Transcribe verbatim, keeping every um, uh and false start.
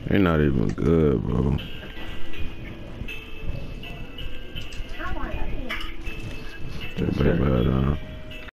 They not even good, bro. They play bad, huh?